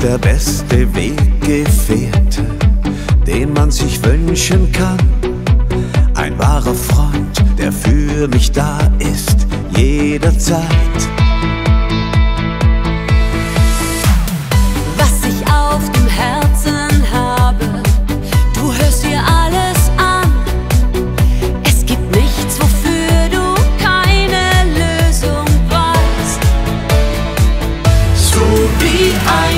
der beste Weggefährte, den man sich wünschen kann. Ein wahrer Freund, der für mich da ist, jederzeit. Was ich auf dem Herzen habe, du hörst dir alles an. Es gibt nichts, wofür du keine Lösung weißt. So wie ein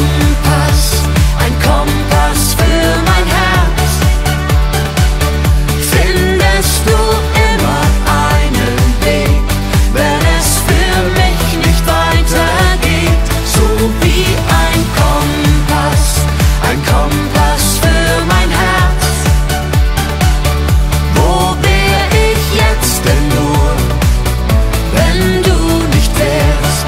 Kompass für mein Herz, findest du immer einen Weg, wenn es für mich nicht weitergeht. So wie ein Kompass für mein Herz. Wo wär ich jetzt denn nur, wenn du nicht wärst?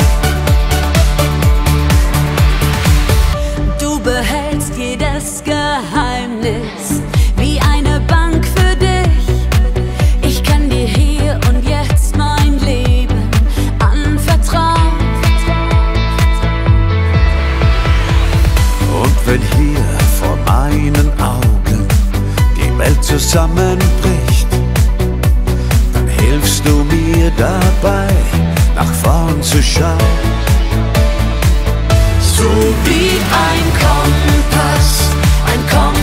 Du behältst jedes Geheimnis wie eine Bank für dich. Ich kann dir hier und jetzt mein Leben anvertrauen. Und wenn hier vor meinen Augen die Welt zusammenbricht, dann hilfst du mir dabei, nach vorn zu schauen. So wie ein Kompass